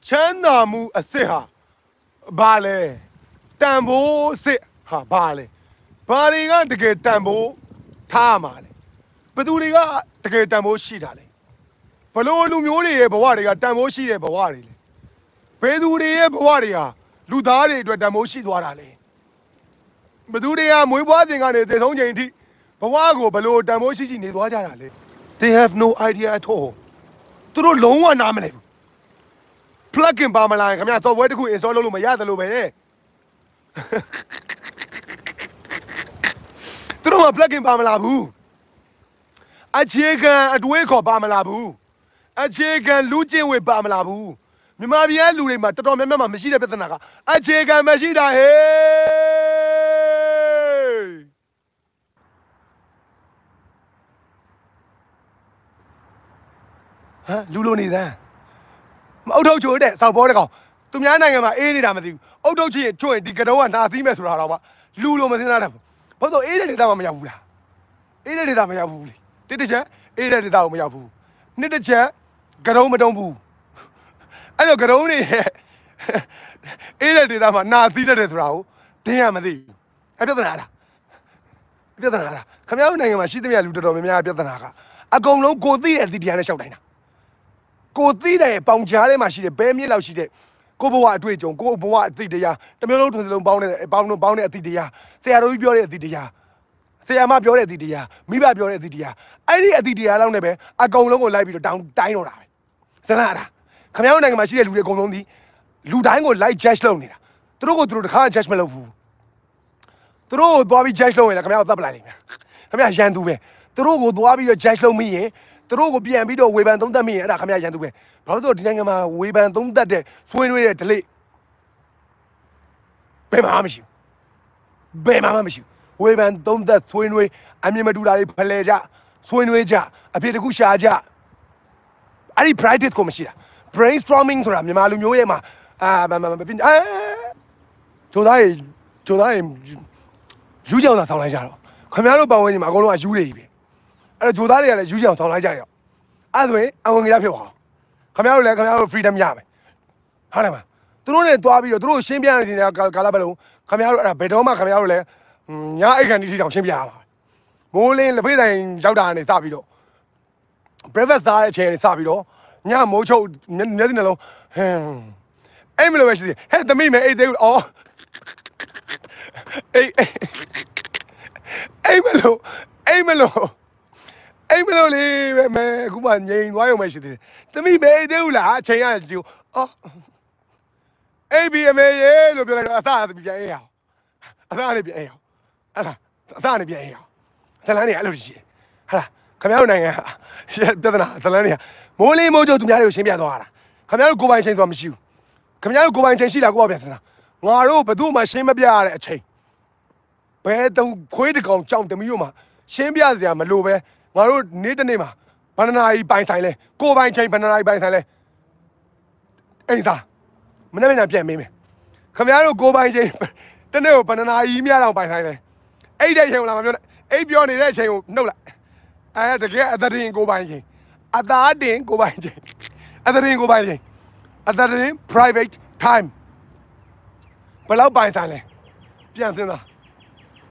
ချမ်းသာမှုအစစ်ဟာဘာလဲတန်ဖိုးစစ်ဟာဘာလဲဘာတွေကတကယ်တန်ဖိုးထားမှာလဲဘယ်သူတွေကတကယ်တန်ဖိုးရှိတာလဲဘလို့လူမျိုးတွေရဲ့ဘဝတွေကတန်ဖိုးရှိတဲ့ဘဝတွေလဲဘယ်သူတွေရဲ့ဘဝတွေဟာလူသားတွေအတွက်တန်ဖိုးရှိသွားတာလဲဘယ်သူတွေကမွေးဖွားစဉ်ကနေသေဆုံးချိန်အထိဘဝကိုဘလို့တန်ဖိုးရှိနေသွားကြတာလဲ They have no idea at all သူတို့လုံးဝနားမလည်ဘူး plugin ပါမလားခင်ဗျာ software တခု install လုပ်လို့မရတယ်လို့ပဲသူတို့က plugin ပါမလားဘူးအခြေခံအတွေးခေါ်ပါမလားဘူးအခြေခံလူကျင့်ဝတ်ပါမလားဘူးမြန်မာပြည်လူတွေမှာတော်တော်များများမရှိတဲ့ပြဿနာကအခြေခံမရှိတာဟေးဟမ်လူလိုနေသမ်းမအုတ်ထုတ်ချိုးတဲ့စောက်ပေါ်တဲ့ကောင်သူများနိုင်ငံမှာအေးနေတာမသိဘူးအုတ်ထုတ်ချင်ချိုးရင်ဒီကတုံးကနာသီးမဲ့ဆိုတာတော့မှလူလိုမစင်းသားတယ်ဘာလို့အေးတဲ့ဒေသမှာမရောက်ဘူးလားအေးတဲ့ဒေသမရောက်ဘူးလေတစ်ချက်အေးတဲ့ဒေသကိုမရောက်ဘူးနှစ်တစ်ချက်ကတုံးမတုံးဘူးအဲ့တော့ကတုံးနေအေးတဲ့ဒေသမှာနာသီးတတ်တယ်ဆိုတာကိုတင်းရမသိဘူးအဲ့ပြဿနာလားခင်ဗျားတို့နိုင်ငံမှာရှိသမျှလူတော်တော်များများပြဿနာကအကုန်လုံးကိုသိတဲ့အသည့်တရားနဲ့ရှောက်တိုင်းတာကိုသိတဲ့ပေါင်ကြားထဲမှာရှိတဲ့ဘဲမြစ်လောက်ရှိတဲ့ကိုဘဝအတွေ့အကြုံကိုဘဝအသည့်တရားတစ်မျိုးလုံးတစ်စလုံးပေါင်းတဲ့အသည့်တရားဆရာတော်ကြီးပြောတဲ့အသည့်တရားဆရာမပြောတဲ့အသည့်တရားမိဘပြောတဲ့အသည့်တရားအဲ့ဒီအသည့်တရားလောက်နဲ့ပဲအကုန်လုံးကိုလိုက်ပြီးတော့တိုင်းတော့တာပဲစလားတာခင်ဗျားတို့နိုင်ငံမှာရှိတဲ့လူတွေအကုန်လုံးဒီလူတိုင်းကို like judge လုပ်နေတာသူတို့ကိုသူတို့တခါ judge မလုပ်ဘူးသူတို့ကိုသွားပြီး judge လုပ်ရင်လည်းခင်ဗျားတို့သတ်ပလိုက်လိမ့်မယ်ခင်ဗျားရန်သူပဲသူတို့ကိုသွားပြီးတော့ judge လုပ်မိရင်သူတို့ကိုပြန်ပြီးတော့ဝေဖန်သုံးသပ်မိရင်အဲ့ဒါခင်ဗျားရန်သူပဲဘာလို့ဆိုဒီနိုင်ငံမှာဝေဖန်သုံးသပ်တဲ့ဆွေးနွေးတဲ့ delay ဘယ်မှာမှမရှိဘူးဝေဖန်သုံးသပ်ဆွေးနွေးအမြင်မတူတာတွေဖလှယ်ကြဆွေးနွေးကြအဖြစ်တစ်ခုရှာကြအဲ့ဒီ practice ကိုမရှိတာ brainstorming ဆိုတာမြန်မာလူမျိုးရဲ့မှာဂျိုသားရေယူကြောင်သာဆောင်လိုက်ကြတော့ခင်ဗျားတို့ပတ်ဝန်းကျင်မှာအကုန်လုံးကယူတွေကြီးပဲအဲ့တော့ဂျိုသားတွေကလည်းယူကြောင်ဆောင်လိုက်ကြရောအဲ့ဆိုရင်အဝင်ကြဖြစ်သွားခင်ဗျားတို့လည်းခင်ဗျားတို့ freedom ရမယ်ဟုတ်တယ်မသူတို့နဲ့သွားပြီးတော့သူတို့ရှင်းပြနေတဲ့ကာလပတ်လုံးခင်ဗျားတို့အဲ့ဒါဘယ်တော့မှခင်ဗျားတို့လည်းညာအိတ်ခံတီးတောင်ရှင်းပြရမှာမိုးလင်းလက်ဖေးဆိုင်ရောက်တာကနေစပြီးတော့ breakfast စားတဲ့အချိန်ကနေစပြီးတော့ညမိုးချုပ်မျက်စိနှလုံးအိမ်မလို့ပဲရှိသေးဟဲ့သမီးမယ်အိတ်သေးဘူးအော်အိမ်မလို့လေမဲအခုမှငြိမ်သွားရုံပဲရှိသေးတယ်သမီးမယ်အိတ်သေးဘူးလားအချိန်ရကြည့်အော်အိမ်ဘီအမေရေလို့ပြောလိုက်တော့အသားပြန်အေးအောင်အသားနဲ့ပြန်အေးအောင်အဲ့ဒါအသားနဲ့ပြန်အေးအောင်ဇလန်းနေအဲ့လိုရှိဟာခင်ဗျားတို့နိုင်ငံပြဿနာဇလန်းနေမိုးလေးမိုးကျုပ်သူများတွေကိုရှင်းပြသွားတာခင်ဗျားတို့ကိုယ်ပိုင်ချိန်ဆိုတာမရှိဘူးခင်ဗျားတို့ကိုယ်ပိုင်ချိန်ရှိလားကိုယ့်ဘာပြန်စမ်းငါတို့ဘယ်သူမှရှင်းမပြရတဲ့အချိန်ဘယ်တုံးခွေးတကောင်ကြောင်တမီးတို့မှာရှင်းပြစရာမလိုပဲငါတို့နေ့တစ်နေ့မှာဘဏ္ဍာကြီးပိုင်ဆိုင်လဲကိုယ်ပိုင်ချိန်ဘဏ္ဍာကြီးပိုင်ဆိုင်လဲအိမ်စားမနေ့ကပြန်မေးမယ်ခင်ဗျားတို့ကိုယ်ပိုင်ချိန်တနေ့ကိုဘဏ္ဍာကြီးများတော့ပိုင်ဆိုင်လဲအဲ့တဲ့ချိန်ကိုလာမပြောနဲ့အဲ့ပြောနေတဲ့အချိန်ကိုနှုတ်လိုက်အဲတကယ်အသရင်ကိုယ်ပိုင်ချိန်အသာတင်ကိုယ်ပိုင်ချိန်အသရင်ကိုယ်ပိုင်ချိန်အသရင် private time ဘယ်လောက်ပိုင်ဆိုင်လဲပြန်စင်းသား